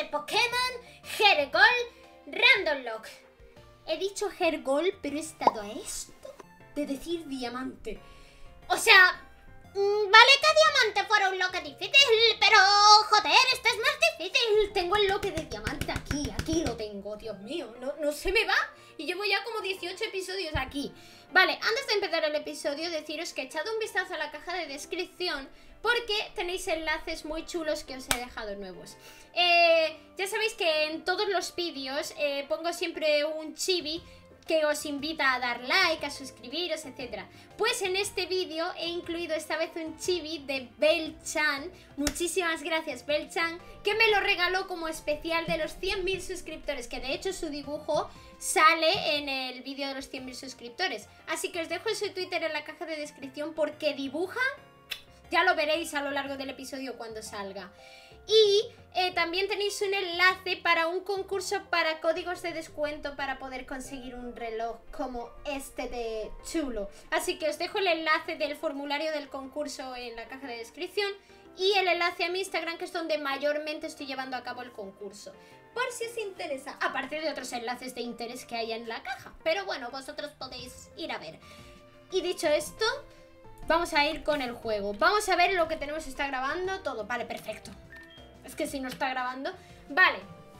de Pokémon Hergol Random Lock. He dicho Hergol, pero he estado a esto de decir diamante. O sea, vale que diamante fuera un loque difícil, pero joder, este es más difícil. Tengo el loque de diamante aquí lo tengo, Dios mío, no se me va. Y llevo ya como 18 episodios aquí. Vale, antes de empezar el episodio, deciros que echad un vistazo a la caja de descripción, porque tenéis enlaces muy chulos que os he dejado nuevos. Ya sabéis que en todos los vídeos pongo siempre un chibi que os invita a dar like, a suscribiros, etc. Pues en este vídeo he incluido esta vez un chibi de Bel-chan. Muchísimas gracias, Bel-chan, que me lo regaló como especial de los 100.000 suscriptores, que de hecho su dibujo sale en el vídeo de los 100.000 suscriptores. Así que os dejo su Twitter en la caja de descripción porque dibuja, ya lo veréis a lo largo del episodio cuando salga. Y también tenéis un enlace para un concurso para códigos de descuento para poder conseguir un reloj como este de chulo. Así que os dejo el enlace del formulario del concurso en la caja de descripción y el enlace a mi Instagram, que es donde mayormente estoy llevando a cabo el concurso, por si os interesa, aparte de otros enlaces de interés que hay en la caja. Pero bueno, vosotros podéis ir a ver. Y dicho esto, vamos a ir con el juego. Vamos a ver lo que tenemos. Está grabando todo, vale, perfecto. Es que si no está grabando. Vale,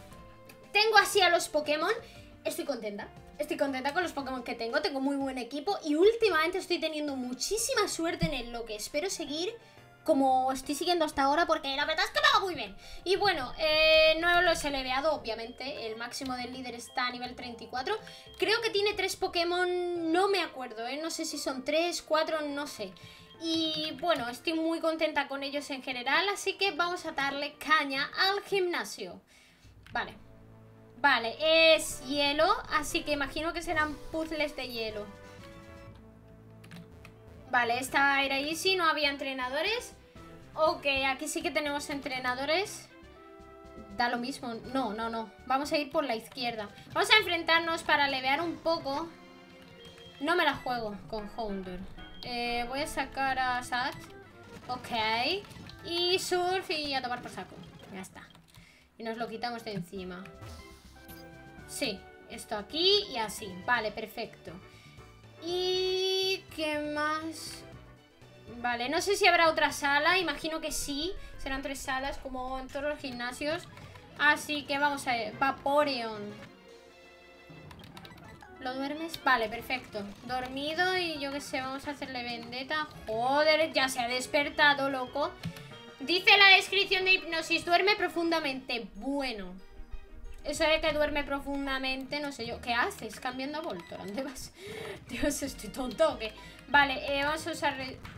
tengo así a los Pokémon. Estoy contenta con los Pokémon que tengo. Tengo muy buen equipo y últimamente estoy teniendo muchísima suerte en lo que espero seguir como estoy siguiendo hasta ahora, porque la verdad es que me va muy bien. Y bueno, no los he leveado, obviamente. El máximo del líder está a nivel 34. Creo que tiene 3 Pokémon, no me acuerdo, no sé si son 3, 4, no sé. Y bueno, estoy muy contenta con ellos en general, así que vamos a darle caña al gimnasio. Vale. Vale, es hielo, así que imagino que serán puzzles de hielo. Vale, esta era easy, no había entrenadores. Ok, aquí sí que tenemos entrenadores. Da lo mismo, no. Vamos a ir por la izquierda. Vamos a enfrentarnos para levear un poco. No me la juego con Houndour. Voy a sacar a Sat. Ok. Y Surf y a tomar por saco. Ya está. Y nos lo quitamos de encima. Sí, esto aquí y así. Vale, perfecto. ¿Y qué más? Vale, no sé si habrá otra sala. Imagino que sí. Serán 3 salas como en todos los gimnasios. Así que vamos a ver. Vaporeon. ¿Lo duermes? Vale, perfecto. Dormido y yo qué sé, vamos a hacerle vendetta. Joder, ya se ha despertado, loco. Dice la descripción de hipnosis, duerme profundamente. Bueno, eso de que duerme profundamente, no sé yo. ¿Qué haces? Cambiando a Voltor, ¿dónde vas? Dios, estoy tonto o qué. Vale, vamos a usar...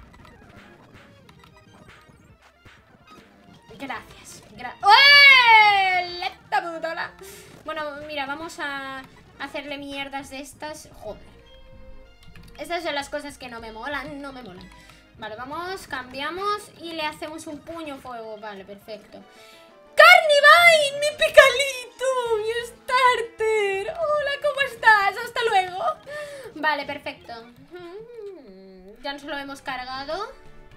Gracias. ¡Leta putola! Bueno, mira, vamos a hacerle mierdas de estas. Joder. Estas son las cosas que no me molan, Vale, vamos, cambiamos y le hacemos un puño fuego. Vale, perfecto. ¡Carnivine! ¡Mi picalito! ¡Mi starter! ¡Hola! ¿Cómo estás? ¡Hasta luego! Vale, perfecto. Ya nos lo hemos cargado.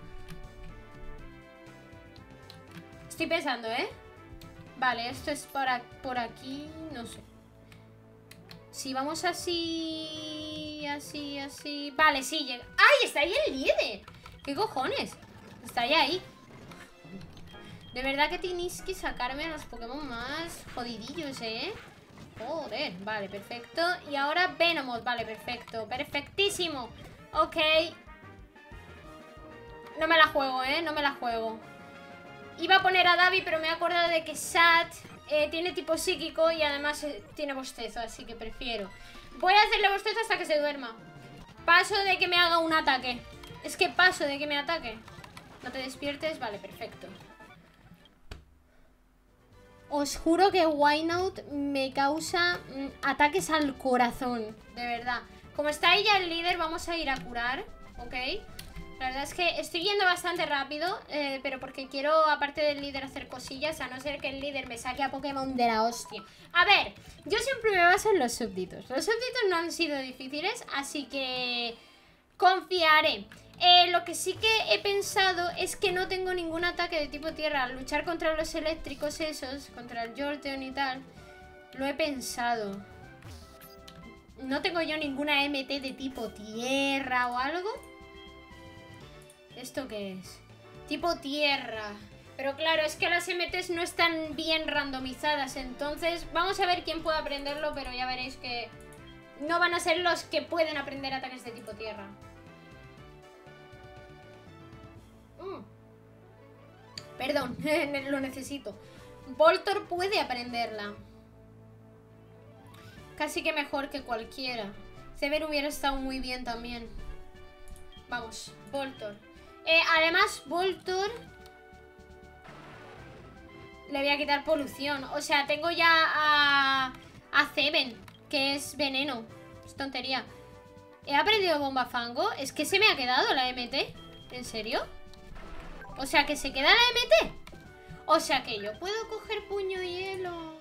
Estoy pensando, Vale, esto es por aquí. No sé. Si vamos así... Así... Vale, sí, llega. ¡Ay! Está ahí el líder. ¿Qué cojones? Está ahí. De verdad que tenéis que sacarme a los Pokémon más jodidillos, Joder, vale, perfecto. Y ahora Venomoth, vale, perfecto. Perfectísimo. Ok. No me la juego, no me la juego. Iba a poner a Davi, pero me he acordado de que Sat tiene tipo psíquico y además tiene bostezo, así que prefiero. Voy a hacerle bostezo hasta que se duerma. Paso de que me haga un ataque. Es que paso de que me ataque. No te despiertes, vale, perfecto. Os juro que Wynaut me causa ataques al corazón, de verdad. Como está ella el líder, vamos a ir a curar, ¿ok? La verdad es que estoy yendo bastante rápido, pero porque quiero, aparte del líder, hacer cosillas, a no ser que el líder me saque a Pokémon de la hostia. A ver, yo siempre me baso en los súbditos. Los súbditos no han sido difíciles, así que Confiaré. Lo que sí que he pensado es que no tengo ningún ataque de tipo tierra. Al luchar contra los eléctricos esos, contra el Jolteon y tal, lo he pensado. No tengo yo ninguna MT de tipo tierra o algo. ¿Esto qué es? Tipo tierra. Pero claro, es que las MTs no están bien randomizadas. Entonces vamos a ver quién puede aprenderlo. Pero ya veréis que no van a ser los que pueden aprender ataques de tipo tierra. Perdón, lo necesito. Voltor puede aprenderla. Casi que mejor que cualquiera. Sever hubiera estado muy bien también. Vamos, Voltor. Además, Voltor le voy a quitar polución. O sea, tengo ya a Seven, que es veneno. Es tontería. ¿He aprendido bomba fango? Es que se me ha quedado la MT. ¿En serio? O sea, que se queda la MT. O sea, que yo puedo coger puño hielo.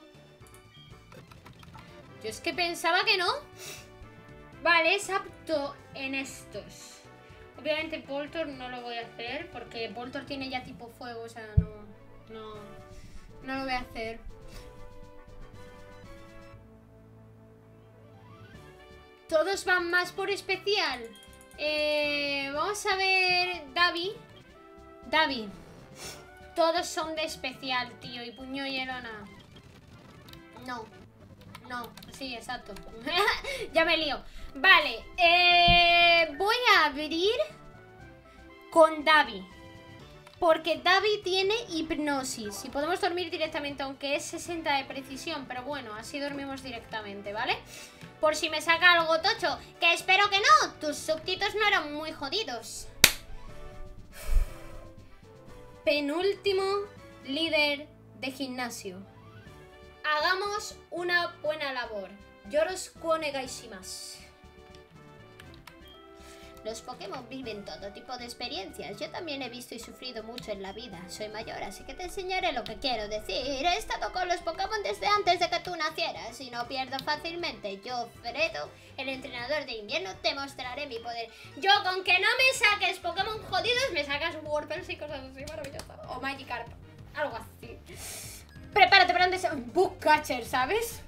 Yo es que pensaba que no. Vale, es apto en estos. Obviamente Voltor no lo voy a hacer porque Voltor tiene ya tipo fuego, o sea, no lo voy a hacer. Todos van más por especial. Vamos a ver Davi. Todos son de especial, tío. Y puño hielo nada. No, sí, exacto. Ya me lío. Vale, voy a abrir con Davi. Porque Davi tiene hipnosis. Y podemos dormir directamente, aunque es 60 de precisión. Pero bueno, así dormimos directamente, ¿vale? Por si me saca algo tocho. Que espero que no. Tus súbditos no eran muy jodidos. Penúltimo líder de gimnasio. Hagamos una buena labor. Yoroshiku onegaishimasu. Los Pokémon viven todo tipo de experiencias. Yo también he visto y sufrido mucho en la vida. Soy mayor, así que te enseñaré lo que quiero decir. He estado con los Pokémon desde antes de que tú nacieras y no pierdo fácilmente. Yo, Fredo, el entrenador de invierno, te mostraré mi poder. Yo, con que no me saques Pokémon jodidos, me sacas Warpers y cosas así maravillosas. O Magikarp, algo así. Prepárate para un Bookcatcher, ¿sabes?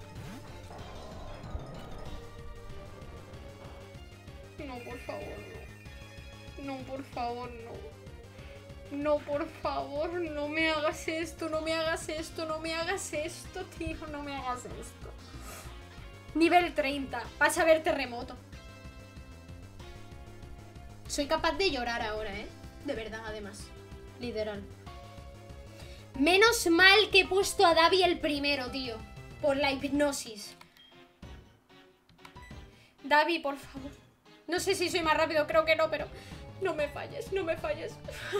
No, por favor, no. No, por favor, no. No, por favor, no me hagas esto, no me hagas esto, no me hagas esto, tío, no me hagas esto. Nivel 30, vas a ver terremoto. Soy capaz de llorar ahora, ¿eh? De verdad, además. Literal. Menos mal que he puesto a Davi el primero, tío. Por la hipnosis. Davi, por favor. No sé si soy más rápido, creo que no, pero no me falles, no me falles.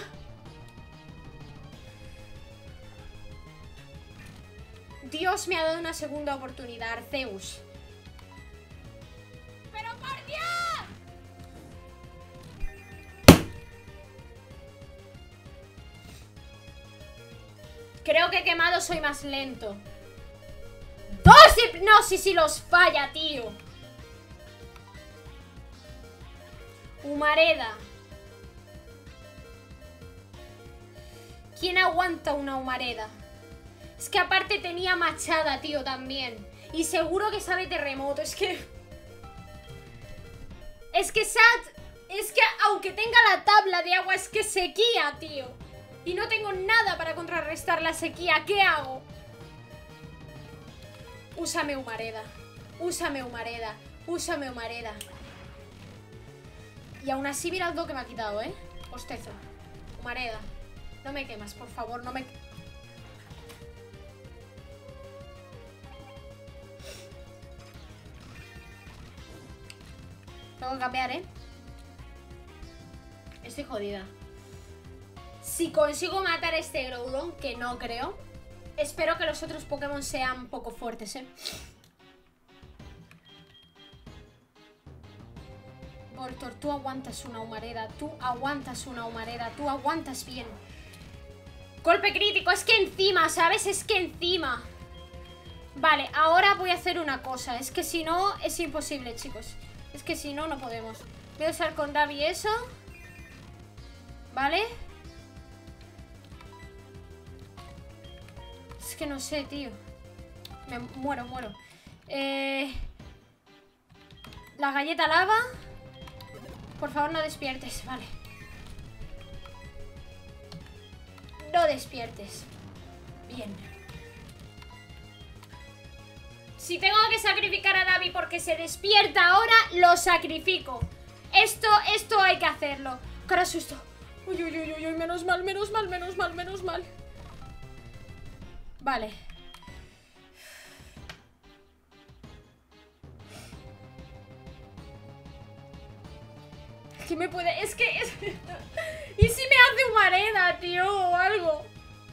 Dios me ha dado una segunda oportunidad, Arceus. ¡Pero por Dios! Creo que he quemado, soy más lento. ¡Dos hipnosis y los falla, tío! Humareda. ¿Quién aguanta una humareda? Es que aparte tenía machada, tío, también. Y seguro que sabe terremoto. Es que aunque tenga la tabla de agua, es que sequía, tío. Y no tengo nada para contrarrestar la sequía. ¿Qué hago? Úsame humareda. Úsame humareda. Úsame humareda. Y aún así mirad lo que me ha quitado, ¿eh? Bostezo. Humareda. No me quemas, por favor, no me... Tengo que cambiar, ¿eh? Estoy jodida. Si consigo matar a este Groudon, que no creo, espero que los otros Pokémon sean poco fuertes, ¿eh? Voltor, tú aguantas una humareda, tú aguantas una humareda, tú aguantas bien. Golpe crítico, es que encima, ¿sabes? Es que encima. Vale, ahora voy a hacer una cosa. Es que si no, es imposible, chicos. Es que si no, no podemos. Voy a usar con Davi eso. ¿Vale? Es que no sé, tío. Me muero. La galleta lava. Por favor, no despiertes. Vale. No despiertes. Bien. Si tengo que sacrificar a Davi porque se despierta ahora, lo sacrifico. Esto hay que hacerlo. Cara susto. Uy, menos mal. Vale. ¿Qué me puede...? Es que... ¿Y si me hace humareda, tío? O algo.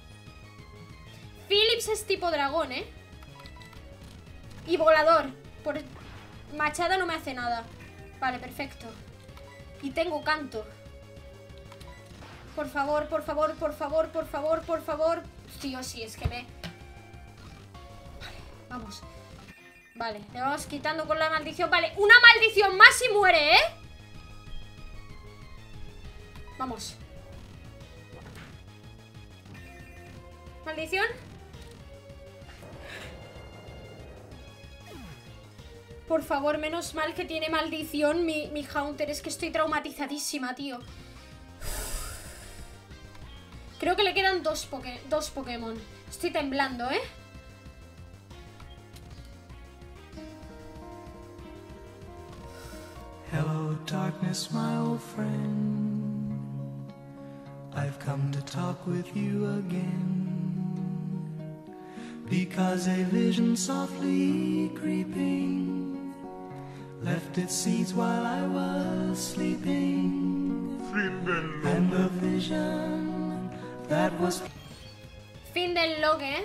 Philips es tipo dragón, ¿eh? Y volador. Por machada no me hace nada. Vale, perfecto. Y tengo canto. Por favor. Tío, sí, es que me... Vale, vamos. Vale, le vamos quitando con la maldición. Vale, una maldición más y muere, ¿eh? Vamos. Maldición. Por favor, menos mal que tiene maldición mi Haunter. Es que estoy traumatizadísima, tío. Creo que le quedan dos Pokémon. Estoy temblando, ¿eh? Hello, darkness, my old friend. I've come to talk with you again. Because a vision softly creeping left its seeds while I was sleeping. And the vision that was... Fin del log, ¿eh?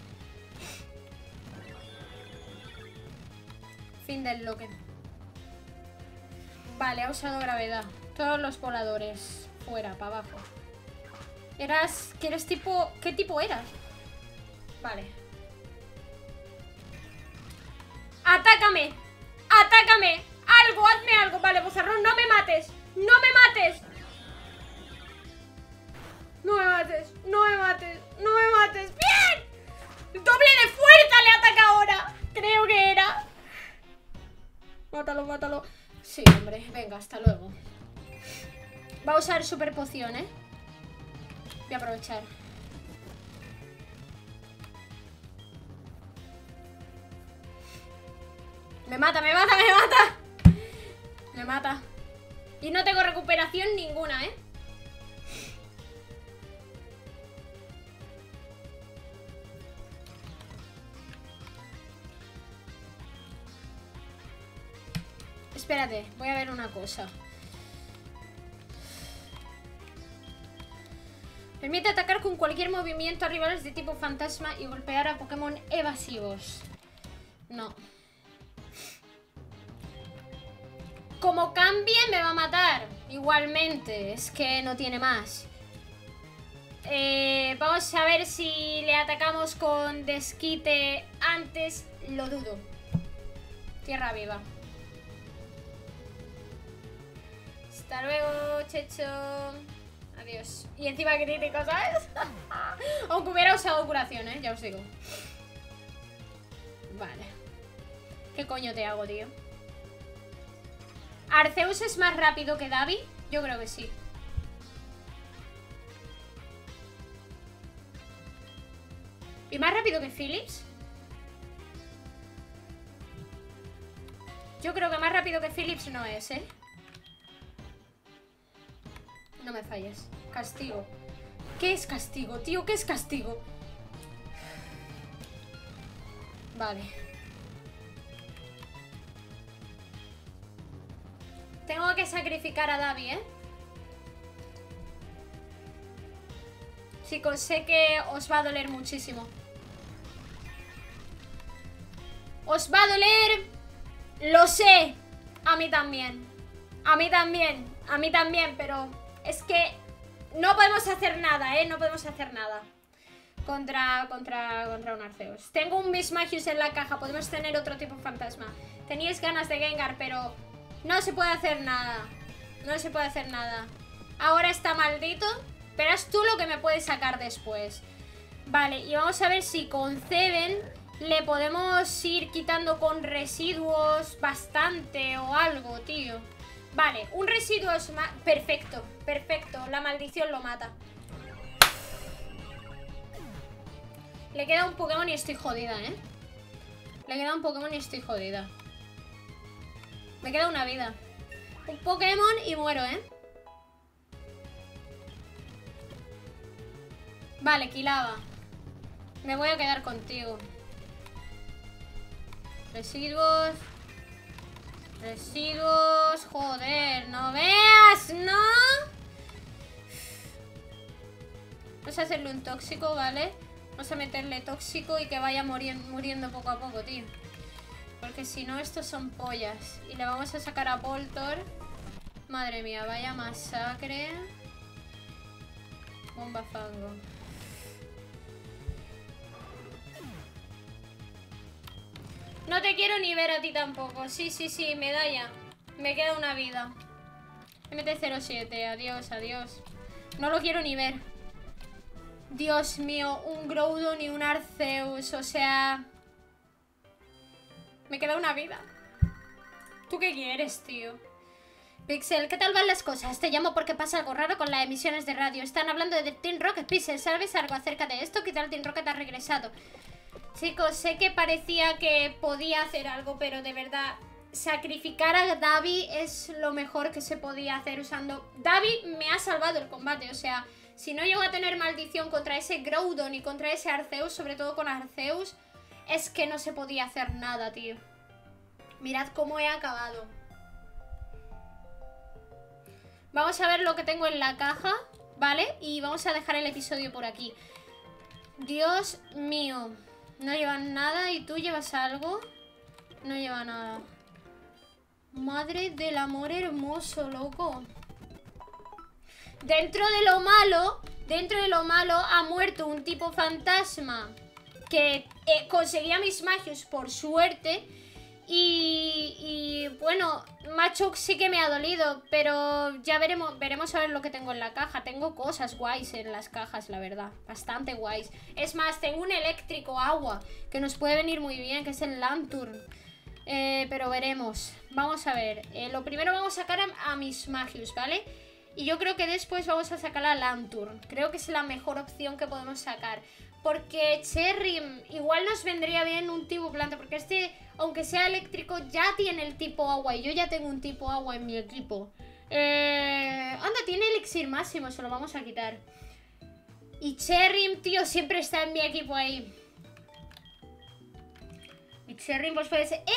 Fin del log. Vale, ha usado gravedad. Todos los voladores fuera, para abajo. ¿Que eres tipo... ¿Qué tipo eras? Vale. ¡Atácame! ¡Atácame! ¡Algo! ¡Hazme algo! Vale, Bozarrón, no me mates. ¡No me mates! ¡No me mates! ¡No me mates! ¡No me mates! ¡Bien! ¡Doble de fuerza le ataca ahora! Creo que era. Mátalo. Sí, hombre, venga, hasta luego. Va a usar super poción, ¿eh? Voy a aprovechar. Me mata. Y no tengo recuperación ninguna, ¿eh? Espérate, voy a ver una cosa. Permite atacar con cualquier movimiento a rivales de tipo fantasma y golpear a Pokémon evasivos. No. Como cambie me va a matar. Igualmente, es que no tiene más. Vamos a ver si le atacamos con desquite antes. Lo dudo. Tierra viva. Hasta luego, Checho. Adiós. Y encima crítico, ¿sabes? Aunque hubiera usado curación, ¿eh? Ya os digo. Vale. ¿Qué coño te hago, tío? ¿Arceus es más rápido que Davi? Yo creo que sí. ¿Y más rápido que Philips? Yo creo que más rápido que Philips no es, ¿eh? No me falles. Castigo. ¿Qué es castigo, tío? ¿Qué es castigo? Vale. Tengo que sacrificar a Davi, ¿eh? Chicos, sé que os va a doler muchísimo. Os va a doler. Lo sé. A mí también. A mí también, pero es que no podemos hacer nada, ¿eh? No podemos hacer nada contra un Arceus. Tengo un Mismagius en la caja. Podemos tener otro tipo de fantasma. Teníais ganas de Gengar, pero no se puede hacer nada. No se puede hacer nada. Ahora está maldito. Verás tú lo que me puede sacar después. Vale, y vamos a ver si con Zeben le podemos ir quitando con residuos bastante o algo, tío. Vale, un residuo es perfecto, perfecto. La maldición lo mata. Le queda un Pokémon y estoy jodida, ¿eh? Le queda un Pokémon y estoy jodida. Me queda una vida. Un Pokémon y muero, ¿eh? Vale, Quilava. Me voy a quedar contigo. Residuos. Residuos. Joder, no veas, ¿no? Vamos a hacerle un tóxico, ¿vale? Vamos a meterle tóxico y que vaya muriendo poco a poco, tío. Porque si no, estos son pollas. Y le vamos a sacar a Voltor. Madre mía, vaya masacre. Bomba fango. No te quiero ni ver a ti tampoco. Sí, sí, sí, medalla. Me queda una vida. MT-07, adiós, adiós. No lo quiero ni ver. Dios mío, un Groudon y un Arceus. O sea... Me queda una vida. ¿Tú qué quieres, tío? Pixel, ¿qué tal van las cosas? Te llamo porque pasa algo raro con las emisiones de radio. Están hablando de Team Rocket. Pixel, ¿sabes algo acerca de esto? ¿Qué tal Team Rocket ha regresado? Chicos, sé que parecía que podía hacer algo, pero de verdad, sacrificar a Davi es lo mejor que se podía hacer usando... Davi me ha salvado el combate, o sea, si no llego a tener maldición contra ese Groudon y contra ese Arceus, sobre todo con Arceus, es que no se podía hacer nada, tío. Mirad cómo he acabado. Vamos a ver lo que tengo en la caja, ¿vale? Y vamos a dejar el episodio por aquí. Dios mío. No llevan nada. ¿Y tú llevas algo? No lleva nada. Madre del amor hermoso, loco. Dentro de lo malo ha muerto un tipo fantasma que conseguía mis Magius por suerte. Y bueno, Machoke sí que me ha dolido, pero ya veremos a ver lo que tengo en la caja. Tengo cosas guays en las cajas, la verdad, bastante guays. Es más, tengo un eléctrico agua que nos puede venir muy bien, que es el Lanturn. Pero veremos. Vamos a ver, lo primero vamos a sacar a mis Magius, ¿vale? Y yo creo que después vamos a sacar a Lanturn. Creo que es la mejor opción que podemos sacar. Porque Cherrim igual nos vendría bien un tipo planta. Porque este, aunque sea eléctrico, ya tiene el tipo agua. Y yo ya tengo un tipo agua en mi equipo. Anda, tiene elixir máximo. Se lo vamos a quitar. Y Cherrim, tío, siempre está en mi equipo ahí. Y Cherrim pues puede ser...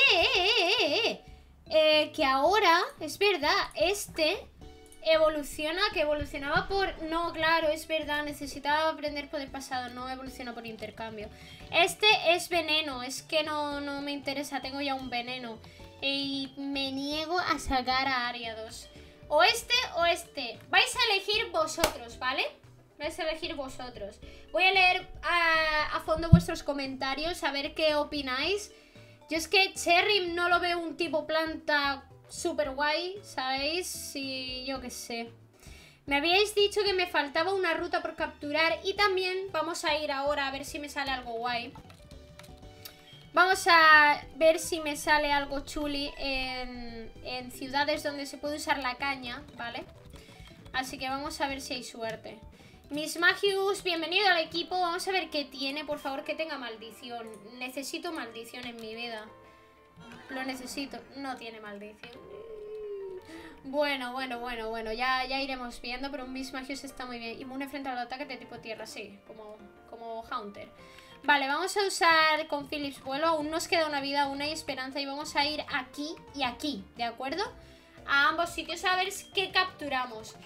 que ahora, es verdad, este... evoluciona, que evolucionaba por... No, claro, es verdad, necesitaba aprender poder pasado, no evoluciona por intercambio. Este es veneno, es que no me interesa, tengo ya un veneno. Y me niego a sacar a Ariados. O este o este. Vais a elegir vosotros, ¿vale? Vais a elegir vosotros. Voy a leer a fondo vuestros comentarios, a ver qué opináis. Yo es que Cherrim no lo veo un tipo planta... super guay, ¿sabéis? Sí, yo qué sé. Me habíais dicho que me faltaba una ruta por capturar. Y también vamos a ir ahora a ver si me sale algo guay. Vamos a ver si me sale algo chuli en ciudades donde se puede usar la caña, ¿vale? Así que vamos a ver si hay suerte. Miss Magius, bienvenido al equipo. Vamos a ver qué tiene, por favor, que tenga maldición. Necesito maldición en mi vida. Lo necesito. No tiene maldición. Bueno. Ya iremos viendo, pero un Miss Magius está muy bien. Inmune frente al ataque de tipo tierra, sí. Como Haunter. Vale, vamos a usar con Philips vuelo. Aún nos queda una vida, aún hay esperanza. Y vamos a ir aquí y aquí, ¿de acuerdo? A ambos sitios a ver qué capturamos.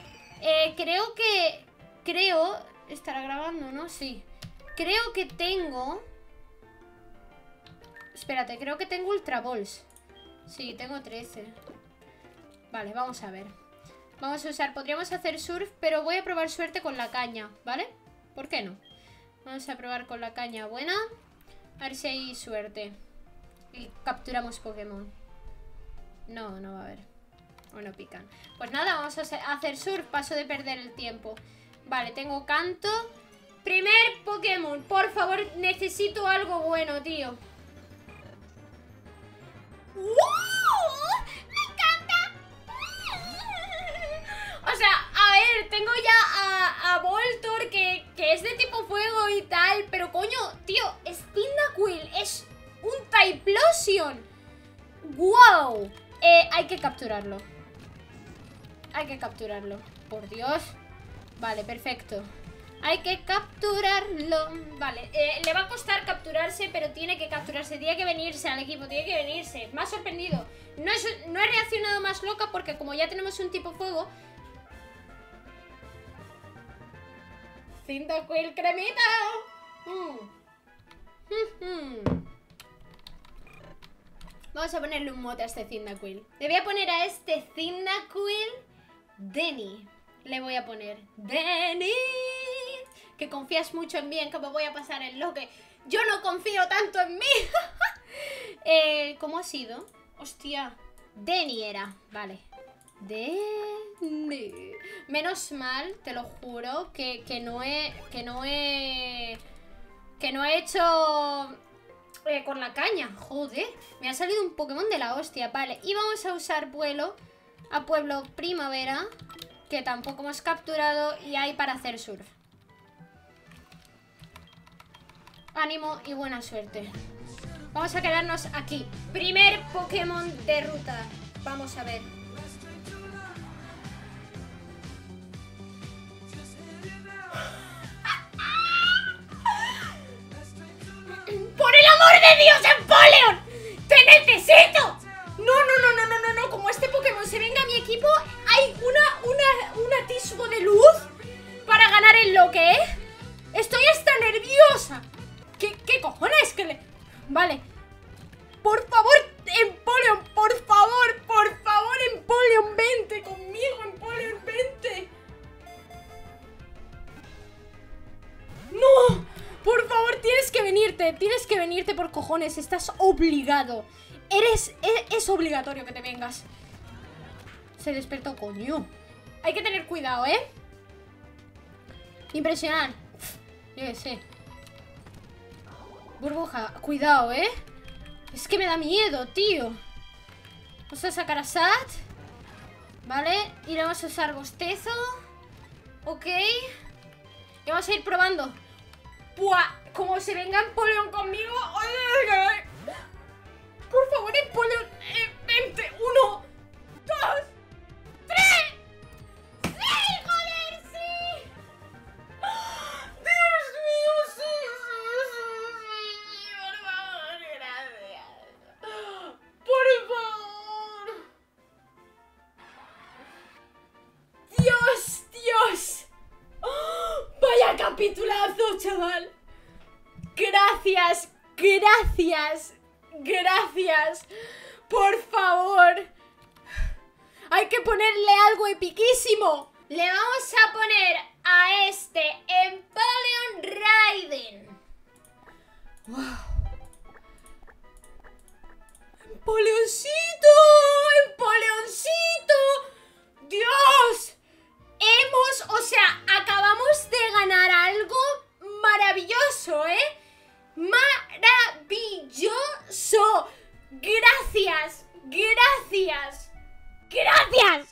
Creo... Estará grabando, ¿no? Sí. Creo que tengo... Espérate, creo que tengo Ultra Balls. Sí, tengo 13. Vale, vamos a ver. Vamos a usar, podríamos hacer surf, pero voy a probar suerte con la caña, ¿vale? ¿Por qué no? Vamos a probar con la caña buena. A ver si hay suerte. Y capturamos Pokémon. No va a haber. O no pican. Pues nada, vamos a hacer surf. Paso de perder el tiempo. Vale, tengo canto. Primer Pokémon. Por favor, necesito algo bueno, tío. ¡Me encanta! O sea, a ver, tengo ya a Voltorb que es de tipo fuego y tal. Pero coño, tío, Cyndaquil es un Typhlosion. ¡Wow! Hay que capturarlo. Hay que capturarlo. Por Dios. Vale, perfecto. Hay que capturarlo. Vale, le va a costar capturarse, pero tiene que capturarse. Tiene que venirse al equipo, tiene que venirse. Me ha sorprendido. No he reaccionado más loca porque como ya tenemos un tipo fuego. Cyndaquil cremita. Vamos a ponerle un mote a este Cyndaquil. Le voy a poner a este Cyndaquil Denny. Le voy a poner Denny. Que confías mucho en mí, en que me voy a pasar en lo que... Yo no confío tanto en mí. ¿Cómo ha sido? Hostia. Denny era. Vale. Denny. Menos mal, te lo juro, que no he hecho... con la caña. Joder. Me ha salido un Pokémon de la hostia. Vale. Y vamos a usar vuelo a Pueblo Primavera, que tampoco hemos capturado, y hay para hacer surf. Ánimo y buena suerte. Vamos a quedarnos aquí. Primer Pokémon de ruta. Vamos a ver. ¡Por el amor de Dios, Empoleon! ¡Te necesito! No. Como este Pokémon se venga a mi equipo, hay un atisbo de luz para ganar el loque, ¿eh? Estoy hasta nerviosa. ¿Qué cojones? Vale. Por favor, Empoleon, por favor, Empoleon, vente conmigo, Empoleon, vente. ¡No! Por favor, tienes que venirte por cojones, estás obligado. Es obligatorio que te vengas. Se despertó, coño. Hay que tener cuidado, ¿eh? Impresionante. Yo qué sé. Burbuja, cuidado, ¿eh? Es que me da miedo, tío. Vamos a sacar a Sat. Vale, y le vamos a usar bostezo. Ok. Y vamos a ir probando. ¡Buah! Como se venga Empoleon conmigo. Por favor, Empoleon, vente. 1, 2, 3. ¡Sí, joder, sí! ¡Dios mío, sí! Por favor, gracias. Por favor. ¡Dios! ¡Vaya capitulazo, chaval! Gracias. Por favor. Hay que ponerle algo epiquísimo. Le vamos a poner a este Empoleon Raiden. Wow. Empoleoncito.